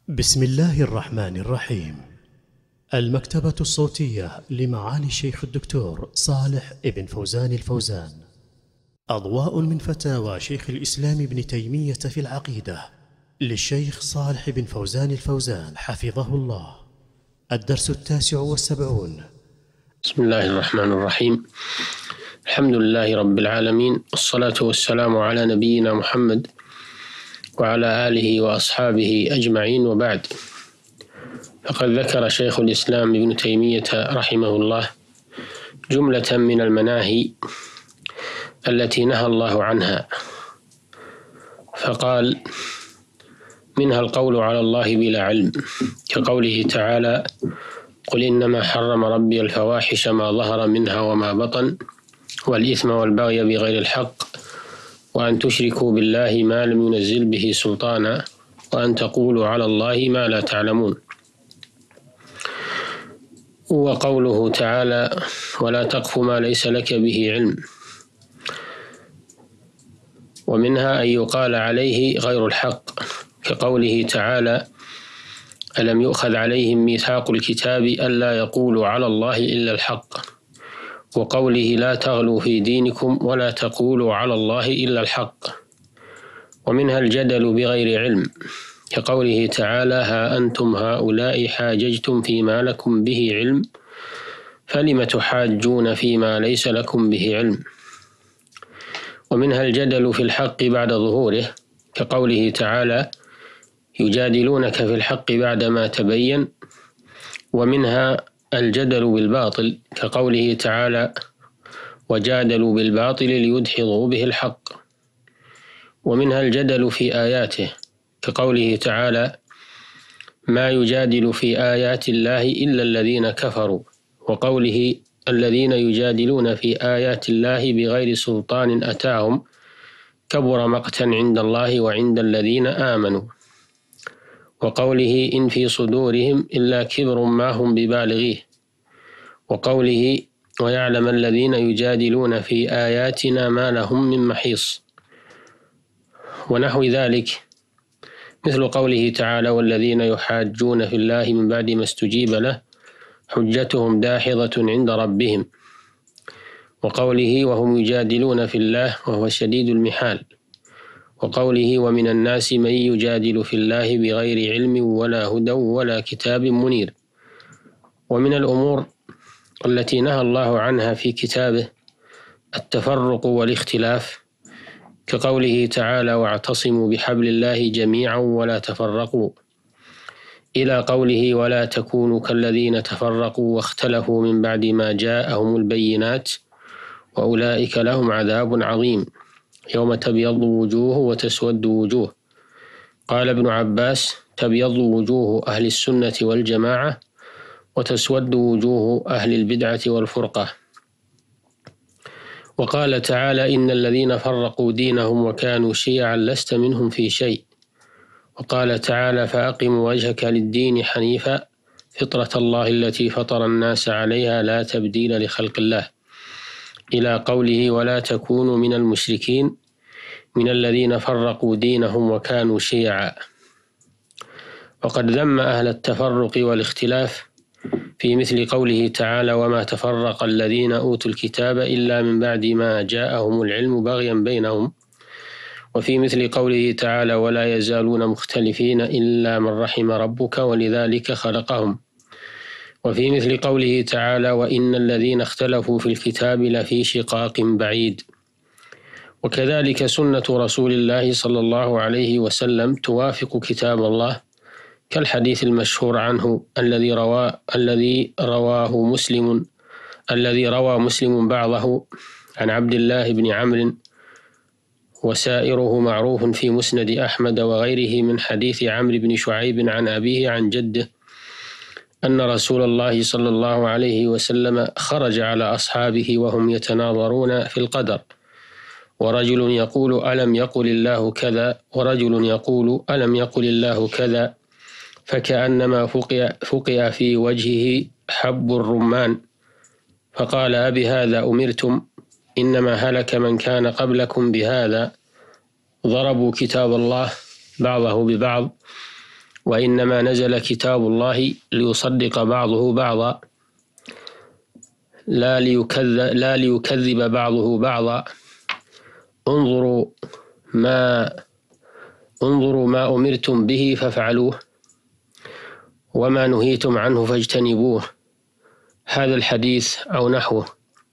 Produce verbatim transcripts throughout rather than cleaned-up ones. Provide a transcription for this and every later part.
بسم الله الرحمن الرحيم. المكتبة الصوتية لمعالي الشيخ الدكتور صالح ابن فوزان الفوزان. أضواء من فتاوى شيخ الإسلام ابن تيمية في العقيدة للشيخ صالح بن فوزان الفوزان حفظه الله. الدرس التاسع والسبعون. بسم الله الرحمن الرحيم. الحمد لله رب العالمين، والصلاة والسلام على نبينا محمد وعلى آله وأصحابه أجمعين، وبعد. فقد ذكر شيخ الإسلام ابن تيمية رحمه الله جملة من المناهي التي نهى الله عنها، فقال: منها القول على الله بلا علم، كقوله تعالى: قل إنما حرم ربي الفواحش ما ظهر منها وما بطن والإثم والبغي بغير الحق وأن تشركوا بالله ما لم ينزل به سلطانا وأن تقولوا على الله ما لا تعلمون. وقوله تعالى: ولا تقف ما ليس لك به علم. ومنها أن يقال عليه غير الحق، كقوله تعالى: ألم يؤخذ عليهم ميثاق الكتاب ألا يقولوا على الله إلا الحق، وقوله: لا تغلوا في دينكم ولا تقولوا على الله إلا الحق. ومنها الجدل بغير علم، كقوله تعالى: ها أنتم هؤلاء حاججتم فيما لكم به علم فلم تحاجون فيما ليس لكم به علم. ومنها الجدل في الحق بعد ظهوره، كقوله تعالى: يجادلونك في الحق بعدما تبين. ومنها الجدل بالباطل، كقوله تعالى: وجادلوا بالباطل ليدحضوا به الحق. ومنها الجدل في آياته، كقوله تعالى: ما يجادل في آيات الله إلا الذين كفروا، وقوله: الذين يجادلون في آيات الله بغير سلطان أتاهم كبر مقتا عند الله وعند الذين آمنوا، وقوله: إن في صدورهم إلا كبر ما هم ببالغيه، وقوله: ويعلم الذين يجادلون في آياتنا ما لهم من محيص، ونحو ذلك، مثل قوله تعالى: والذين يحاجون في الله من بعد ما استجيب له حجتهم داحضة عند ربهم، وقوله: وهم يجادلون في الله وهو شديد المحال، وقوله: ومن الناس من يجادل في الله بغير علم ولا هدى ولا كتاب منير. ومن الأمور التي نهى الله عنها في كتابه التفرق والاختلاف، كقوله تعالى: واعتصموا بحبل الله جميعا ولا تفرقوا، إلى قوله: ولا تكونوا كالذين تفرقوا واختلفوا من بعد ما جاءهم البينات وأولئك لهم عذاب عظيم يوم تبيض وجوه وتسود وجوه. قال ابن عباس: تبيض وجوه أهل السنة والجماعة وتسود وجوه أهل البدعة والفرقة. وقال تعالى: إن الذين فرقوا دينهم وكانوا شيعا لست منهم في شيء. وقال تعالى: فأقم وجهك للدين حنيفا فطرة الله التي فطر الناس عليها لا تبديل لخلق الله، إلى قوله: ولا تكونوا من المشركين من الذين فرقوا دينهم وكانوا شيعا. وقد ذم أهل التفرق والاختلاف في مثل قوله تعالى: وما تفرق الذين أوتوا الكتاب إلا من بعد ما جاءهم العلم بغيا بينهم. وفي مثل قوله تعالى: ولا يزالون مختلفين إلا من رحم ربك ولذلك خلقهم. وفي مثل قوله تعالى: وإن الذين اختلفوا في الكتاب لفي شقاق بعيد. وكذلك سنة رسول الله صلى الله عليه وسلم توافق كتاب الله، كالحديث المشهور عنه الذي رواه الذي رواه مسلم الذي روى مسلم بعضه عن عبد الله بن عمرو، وسائره معروف في مسند أحمد وغيره، من حديث عمرو بن شعيب عن أبيه عن جده أن رسول الله صلى الله عليه وسلم خرج على أصحابه وهم يتناظرون في القدر، ورجل يقول: ألم يقل الله كذا، ورجل يقول: ألم يقل الله كذا، فكأنما فقئ, فقئ في وجهه حب الرمان، فقال: أبهذا أمرتم؟ إنما هلك من كان قبلكم بهذا، ضربوا كتاب الله بعضه ببعض وإنما نزل كتاب الله ليصدق بعضه بعضا لا ليكذب, لا ليكذب بعضه بعضا. انظروا ما انظروا ما أمرتم به فافعلوه وما نهيتم عنه فاجتنبوه. هذا الحديث أو نحوه.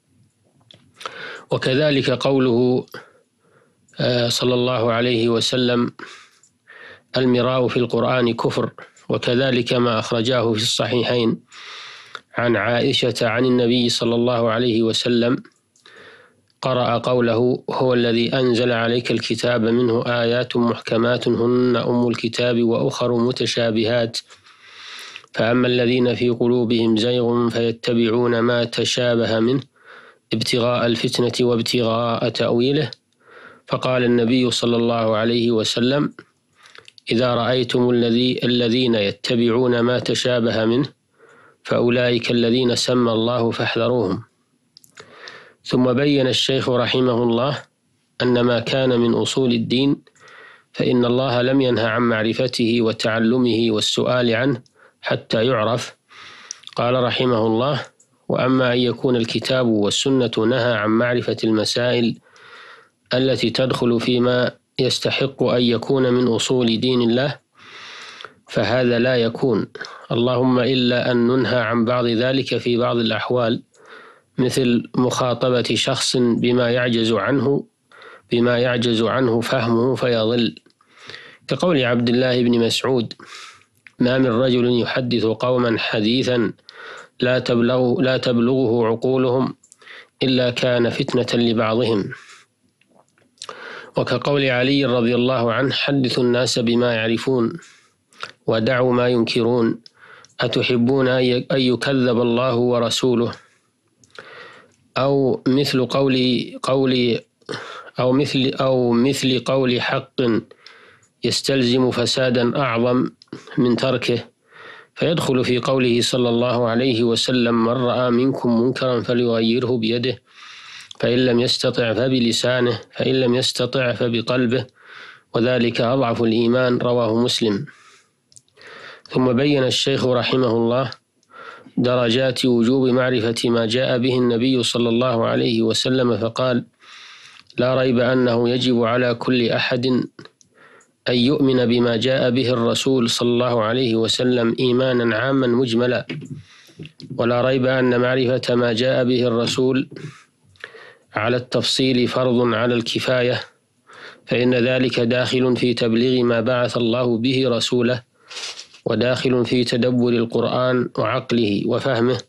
وكذلك قوله صلى الله عليه وسلم: المراء في القرآن كفر. وكذلك ما أخرجاه في الصحيحين عن عائشة عن النبي صلى الله عليه وسلم قرأ قوله: هو الذي أنزل عليك الكتاب منه آيات محكمات هن أم الكتاب وأخر متشابهات فأما الذين في قلوبهم زيغ فيتبعون ما تشابه منه ابتغاء الفتنة وابتغاء تأويله. فقال النبي صلى الله عليه وسلم: إذا رأيتم الذي الذين يتبعون ما تشابه منه فأولئك الذين سمى الله فاحذروهم. ثم بين الشيخ رحمه الله أن ما كان من أصول الدين فإن الله لم ينه عن معرفته وتعلمه والسؤال عنه حتى يعرف. قال رحمه الله: وأما أن يكون الكتاب والسنة نهى عن معرفة المسائل التي تدخل فيما يستحق أن يكون من أصول دين الله فهذا لا يكون، اللهم إلا أن ننهى عن بعض ذلك في بعض الأحوال، مثل مخاطبة شخص بما يعجز عنه بما يعجز عنه فهمه فيضل، كقول عبد الله بن مسعود: ما من رجل يحدث قوما حديثا لا تبلغ لا تبلغه عقولهم إلا كان فتنة لبعضهم. وكقول علي رضي الله عنه: حدثوا الناس بما يعرفون ودعوا ما ينكرون، أتحبون أن يكذب الله ورسوله؟ أو مثل قول قول أو مثل أو مثل قول حق يستلزم فسادا أعظم من تركه، فيدخل في قوله صلى الله عليه وسلم: من رأى منكم منكرا فليغيره بيده فإن لم يستطع فبلسانه فإن لم يستطع فبقلبه وذلك أضعف الإيمان. رواه مسلم. ثم بين الشيخ رحمه الله درجات وجوب معرفة ما جاء به النبي صلى الله عليه وسلم فقال: لا ريب أنه يجب على كل أحد أن يؤمن بما جاء به الرسول صلى الله عليه وسلم إيمانا عاما مجملا، ولا ريب أن معرفة ما جاء به الرسول على التفصيل فرض على الكفاية، فإن ذلك داخل في تبليغ ما بعث الله به رسوله، وداخل في تدبر القرآن وعقله وفهمه،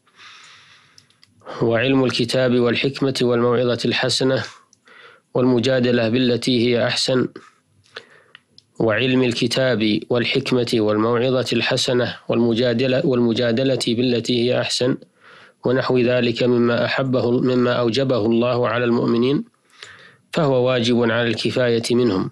وعلم الكتاب والحكمة والموعظة الحسنة والمجادلة بالتي هي أحسن، وعلم الكتاب والحكمة والموعظة الحسنة والمجادلة والمجادلة بالتي هي أحسن ونحو ذلك مما أحبه مما أوجبه الله على المؤمنين، فهو واجب على الكفاية منهم.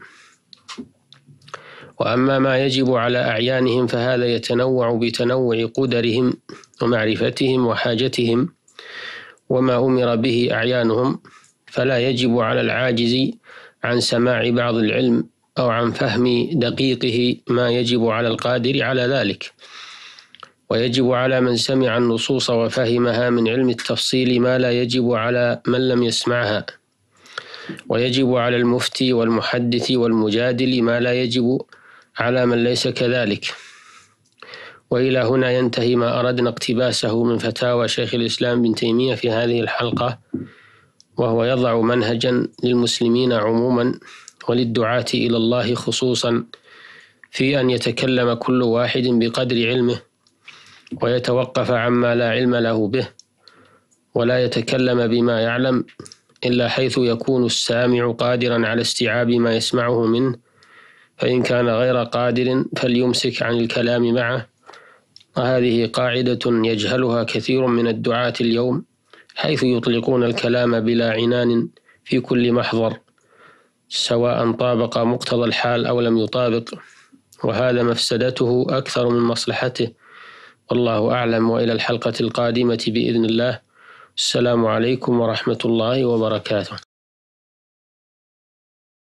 وأما ما يجب على أعيانهم فهذا يتنوع بتنوع قدرهم ومعرفتهم وحاجتهم وما أمر به أعيانهم، فلا يجب على العاجز عن سماع بعض العلم أو عن فهم دقيقه ما يجب على القادر على ذلك، ويجب على من سمع النصوص وفهمها من علم التفصيل ما لا يجب على من لم يسمعها، ويجب على المفتي والمحدث والمجادل ما لا يجب على من ليس كذلك. وإلى هنا ينتهي ما أردنا اقتباسه من فتاوى شيخ الإسلام ابن تيمية في هذه الحلقة، وهو يضع منهجا للمسلمين عموما وللدعاة إلى الله خصوصا في أن يتكلم كل واحد بقدر علمه ويتوقف عما لا علم له به، ولا يتكلم بما يعلم إلا حيث يكون السامع قادرا على استيعاب ما يسمعه منه، فإن كان غير قادر فليمسك عن الكلام معه. وهذه قاعدة يجهلها كثير من الدعاة اليوم، حيث يطلقون الكلام بلا عنان في كل محضر سواء طابق مقتضى الحال أو لم يطابق، وهذا مفسدته أكثر من مصلحته، والله أعلم. وإلى الحلقة القادمة بإذن الله. السلام عليكم ورحمة الله وبركاته.